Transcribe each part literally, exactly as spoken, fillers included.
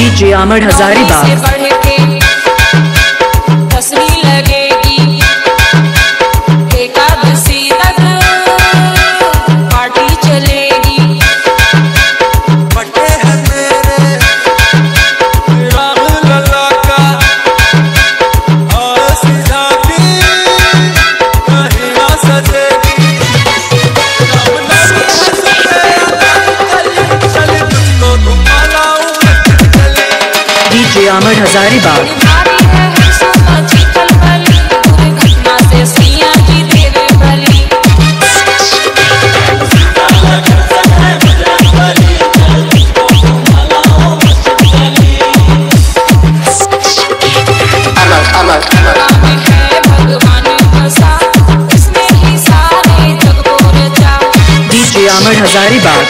DJ Amar Hazaribagh. तस्वीर लगेगी एकादशी तक पार्टी चलेगी। बटे है मेरे राम लला का और सीधा भी कहीं ना सजेगी। राम नवमी है सुबह चले तुझको घुमा लाऊं चले। डीजे अमर हजारीबाग। अमर हजारीबाग।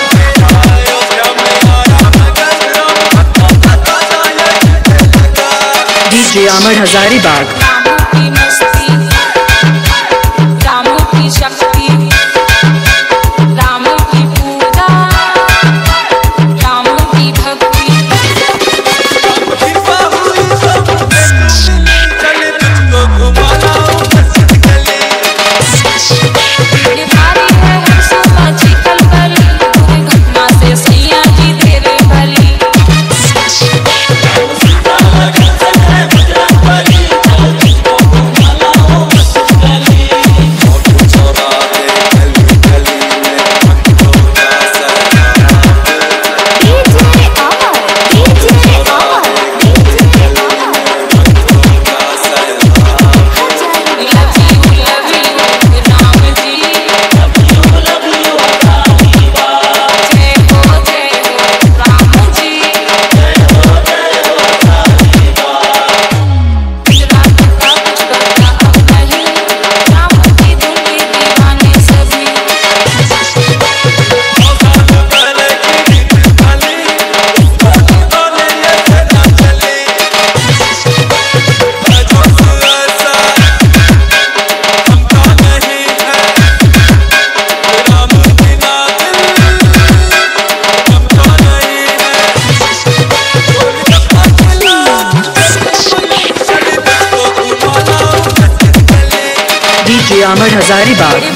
डीजे अमर हजारीबाग। रामू की मस्ती, रामू की शक्ति, रामू की पूजा, रामू की भक्ति। चले तुझको घुमा लाऊं गली। डीजे अमर हजारीबाग।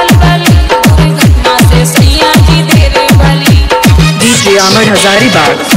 अमर हजारीबाग।